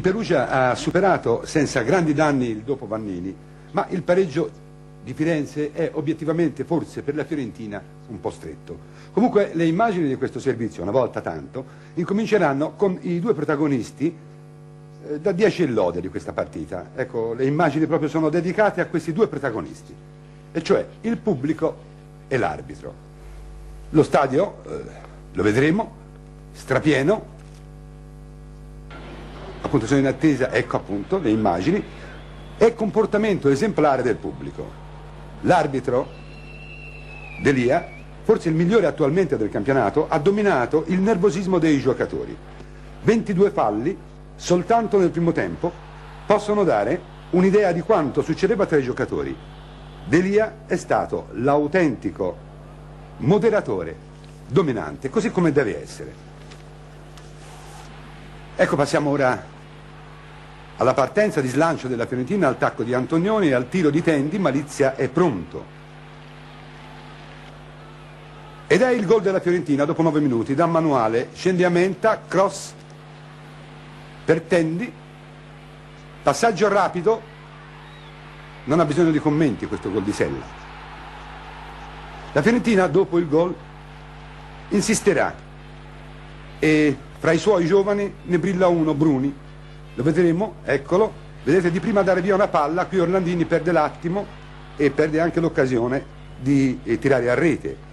Perugia ha superato senza grandi danni il dopo Vannini, ma il pareggio di Firenze è obiettivamente, forse per la Fiorentina, un po' stretto. Comunque le immagini di questo servizio, una volta tanto, incominceranno con i due protagonisti da 10 e lode di questa partita. Ecco, le immagini proprio sono dedicate a questi due protagonisti, e cioè il pubblico e l'arbitro. Lo stadio, lo vedremo, strapieno, appunto sono in attesa, ecco appunto le immagini, e comportamento esemplare del pubblico. L'arbitro, D'Elia, forse il migliore attualmente del campionato, ha dominato il nervosismo dei giocatori. 22 falli, soltanto nel primo tempo, possono dare un'idea di quanto succedeva tra i giocatori. D'Elia è stato l'autentico moderatore, dominante, così come deve essere. Ecco, passiamo ora alla partenza di slancio della Fiorentina, al tacco di Antonioni e al tiro di Tendi. Malizia è pronto. Ed è il gol della Fiorentina dopo 9 minuti, da manuale, scende a menta, cross per Tendi, passaggio rapido, non ha bisogno di commenti questo gol di Sella. La Fiorentina dopo il gol insisterà e fra i suoi giovani ne brilla uno, Bruni. Lo vedremo, eccolo, vedete di prima dare via una palla, qui Orlandini perde l'attimo e perde anche l'occasione di tirare a rete.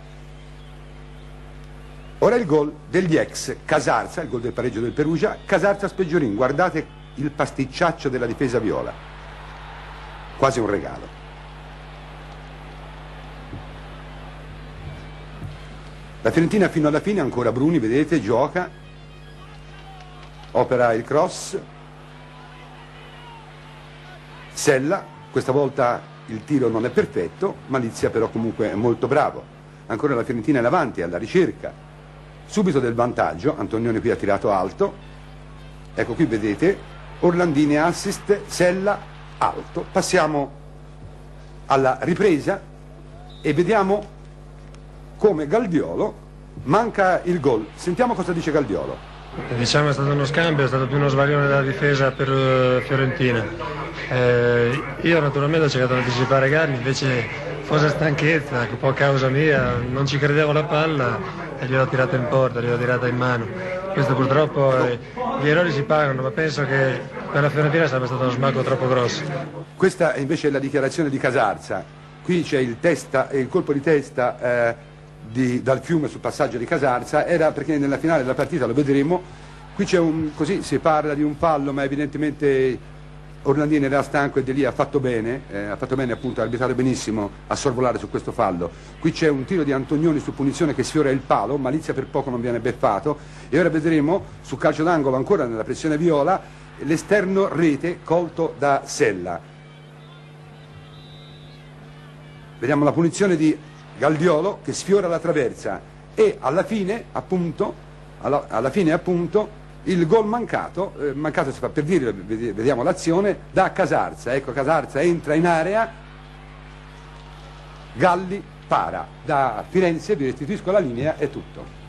Ora il gol degli ex Casarza, il gol del pareggio del Perugia, Casarza-Speggiorin, guardate il pasticciaccio della difesa viola, quasi un regalo. La Fiorentina fino alla fine, ancora Bruni, vedete, gioca, opera il cross, Sella, questa volta il tiro non è perfetto, Malizia però comunque è molto bravo. Ancora la Fiorentina è avanti, alla ricerca subito del vantaggio. Antonioni qui ha tirato alto, ecco qui vedete, Orlandini assist, Sella alto. Passiamo alla ripresa e vediamo come Galdiolo manca il gol. Sentiamo cosa dice Galdiolo. Diciamo è stato uno scambio, è stato più uno sbaglione della difesa per Fiorentina. Io naturalmente ho cercato di anticipare Galli, invece forse stanchezza, un po' causa mia, non ci credevo alla palla e gliel'ho tirata in porta, gliel'ho tirata in mano. Questo purtroppo gli errori si pagano, ma penso che per la Fiorentina sarebbe stato uno smacco troppo grosso. Questa invece è la dichiarazione di Casarza. Qui c'è il colpo di testa dal fiume sul passaggio di Casarza, era perché nella finale della partita, lo vedremo, qui c'è così si parla di un fallo, ma evidentemente Orlandini era stanco e D'Elia ha fatto bene appunto, ha arbitrato benissimo a sorvolare su questo fallo. Qui c'è un tiro di Antonioni su punizione che sfiora il palo, Malizia per poco non viene beffato, e ora vedremo su calcio d'angolo, ancora nella pressione viola, l'esterno rete colto da Sella. Vediamo la punizione di Galdiolo che sfiora la traversa e alla fine appunto il gol mancato si fa per dire, vediamo l'azione da Casarza. Ecco, Casarza entra in area, Galli para, da Firenze vi restituisco la linea, è tutto.